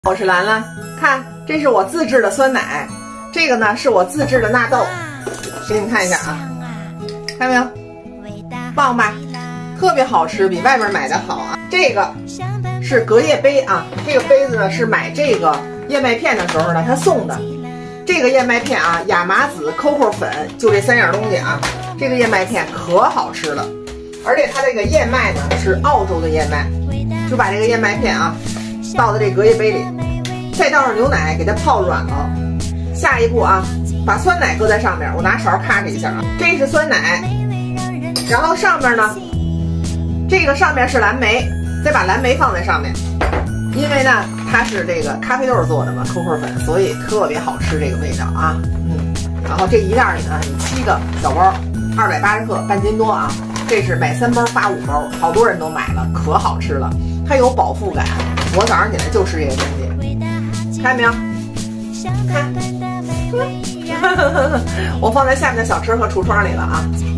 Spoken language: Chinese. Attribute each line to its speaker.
Speaker 1: 我是兰兰，看，这是我自制的酸奶，这个呢是我自制的纳豆，给你们看一下啊，看没有，棒吧？特别好吃，比外边买的好啊。这个是隔夜杯啊，这个杯子呢是买这个燕麦片的时候呢他送的。这个燕麦片啊，亚麻籽、COCO 粉，就这3样东西啊。这个燕麦片可好吃了，而且它这个燕麦呢是澳洲的燕麦，就把这个燕麦片啊倒到这隔夜杯里，再倒上牛奶给它泡软了。下一步啊，把酸奶搁在上面，我拿勺咔哧一下啊，这是酸奶，然后上面呢，这个上面是蓝莓，再把蓝莓放在上面，因为呢它是这个咖啡豆做的嘛，COCO 粉，所以特别好吃这个味道啊，然后这一袋里呢有7个小包，280克，半斤多啊。这是买3包发5包，好多人都买了，可好吃了，它有饱腹感。我早上起来就吃这个东西，看见没有？看，我放在下面的小车和橱窗里了啊。